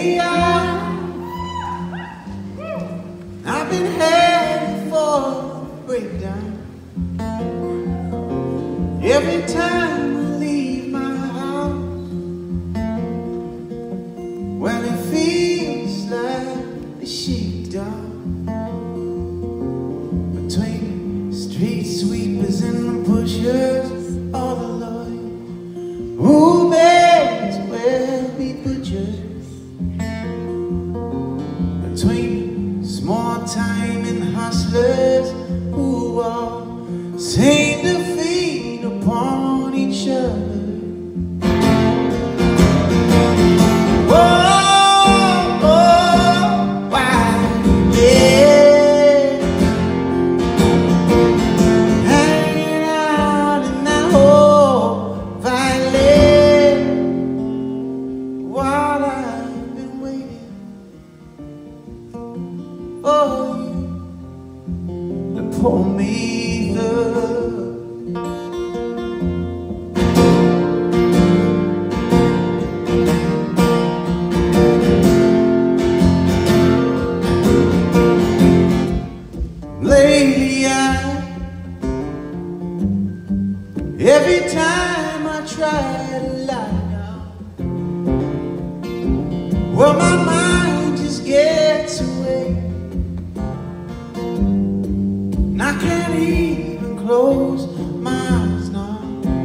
Lately I've been heading for a breakdown. Every time I leave my house, well, it feels like a sheepdog between street sweepers and the pushers. All the Lord who may as well be butchers between small-time and hustlers who all seem to feed upon each other. Pull me through. Lately every time I try to lie down, well, my mind just gets away. I can't even close my eyes now.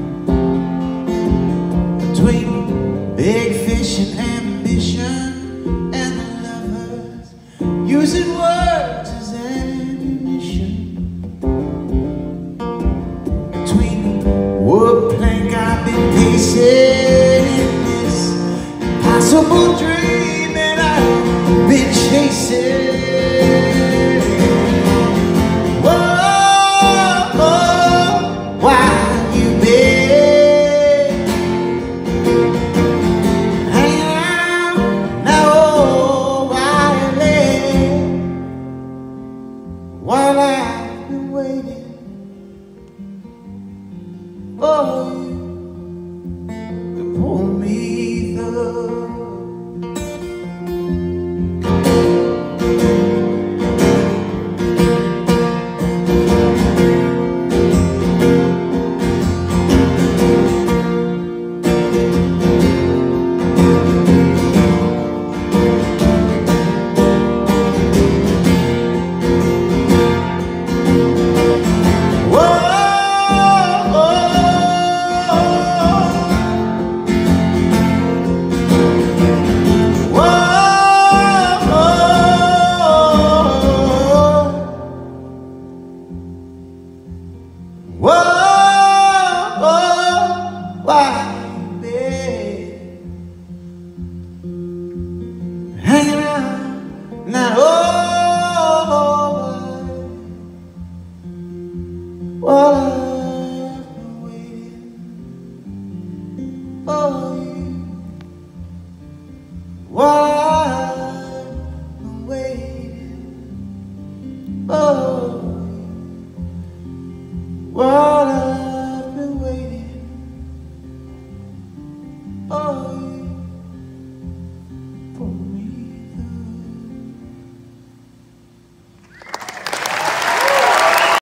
Between big fish and ambition and the lovers using words as ammunition. Between the wood plank I've been pacing in this impossible dream that I've been chasing. While I've been waiting for you to pull me through. Why you been hanging around now? While I've been waiting for you, while I've been waiting for you, while I've been waiting. Oh,